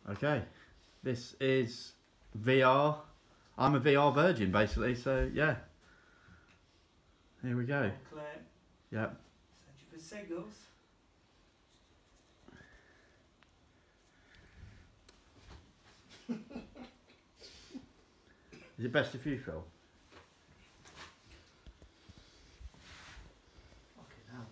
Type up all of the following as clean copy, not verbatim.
Okay, this is VR. I'm a VR virgin, basically. So yeah, here we go. Clear. Yep. Search for signals. Is it best if you fill? Okay, now.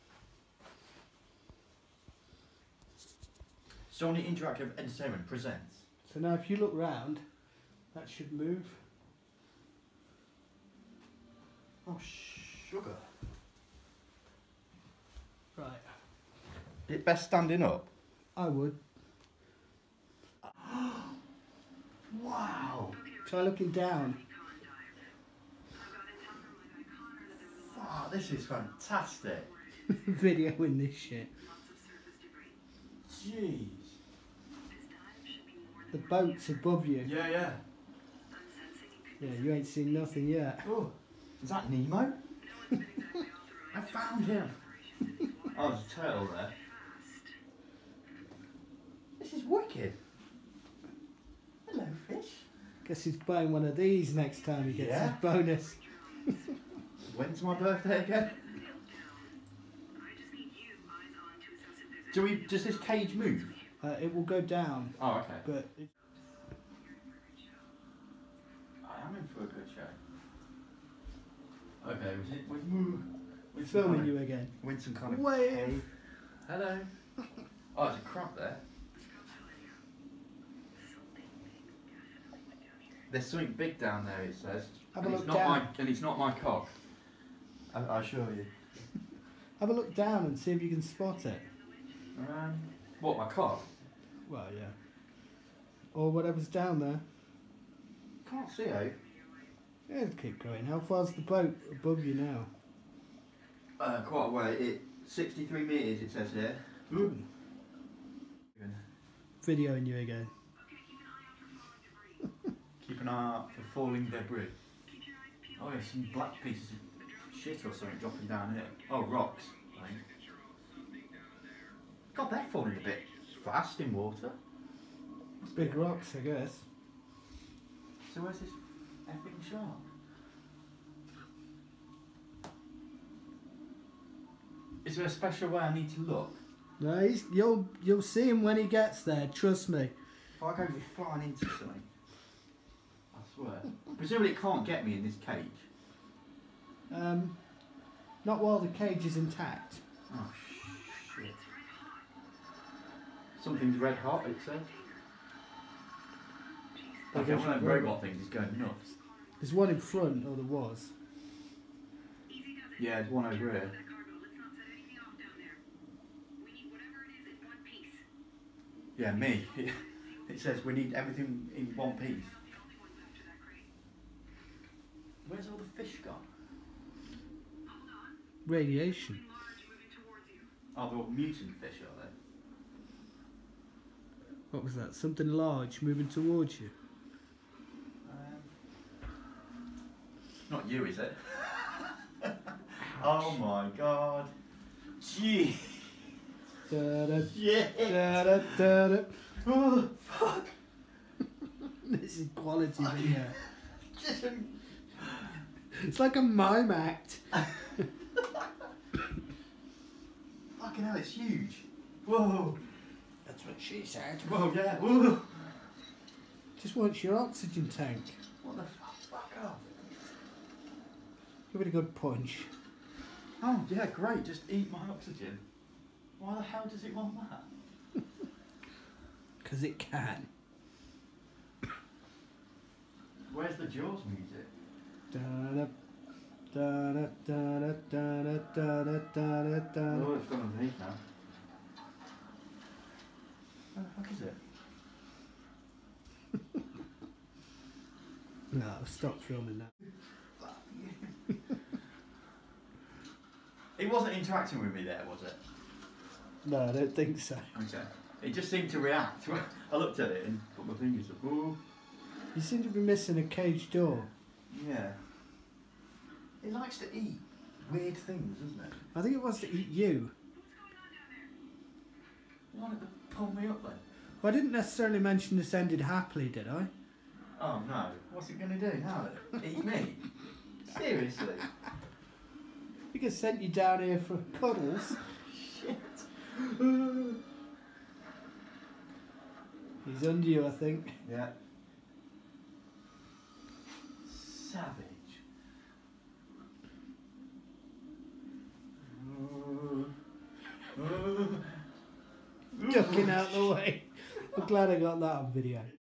Sony Interactive Entertainment presents. So now if you look round, that should move. Oh, sugar. Right. Is it best standing up? I would. Wow. Try looking down. Wow, this is fantastic. Videoing this shit. Jeez. The boat's above you. Yeah. Yeah, you ain't seen nothing yet. Oh, is that Nemo? I found him. Oh, there's a turtle there. This is wicked. Hello, fish. Guess he's buying one of these next time he gets his bonus. When's my birthday again? Does this cage move? It will go down. Oh, okay. But I am in for a good show. Okay, with filming you again. With some kind of Wave. Hello. Oh, there's a crab there. There's something big down there, it says. Have a and look it's not down. and it's not my cock. I assure you. Have a look down and see if you can spot it. What, my cock? Well, yeah. Or whatever's down there. Can't see it. Yeah, keep going. How far's the boat above you now? Quite a way. 63 metres, it says here. Ooh. Videoing you again. Keep an eye out for falling debris. Oh, yeah, some black pieces of shit or something dropping down here. Oh, rocks, I think. God, they're falling a bit fast in water. Big rocks, I guess. So where's this effing shark? Is there a special way I need to look? No, you'll see him when he gets there. Trust me. If I go flying into something, I swear. Presumably it can't get me in this cage. Not while the cage is intact. Oh shit. Something's red hot, it says. Okay, one of them robot things is going nuts. There's one in front, or there was. Yeah, there's one over here. Yeah, me. It says we need everything in one piece. Where's all the fish gone? Radiation. Oh, they're all mutant fish, are they? What was that? Something large moving towards you. Not you, is it? Oh my god. Gee. Da-da, Yeah. da-da, da-da. Oh, fuck. This is quality video. Just It's like a mime act. fucking hell, it's huge. Whoa. That's what she said. Whoa, yeah. Whoa. Just wants your oxygen tank. What the fuck? Fuck off. Give it a good punch. Oh, yeah, great. Just eat my oxygen. Why the hell does it want that? Because it can. Where's the Jaws music? Da-da, da-da, da-da, da-da, da-da, da-da, da-da. Oh, it's gone underneath now. Where the fuck is it? No, stop filming that. It wasn't interacting with me there, was it? No, I don't think so. Okay. It just seemed to react. I looked at it and put my fingers up. Ooh. You seem to be missing a cage door. Yeah. It likes to eat weird things, doesn't it? I think it wants to eat you. You wanted to pull me up then? Well, I didn't necessarily mention this ended happily, did I? Oh no, what's it going to do now then? Eat me? Seriously? I think I sent you down here for cuddles. Shit. He's under you, I think. Yeah. Savage. Ducking out the way. I'm glad I got that on video.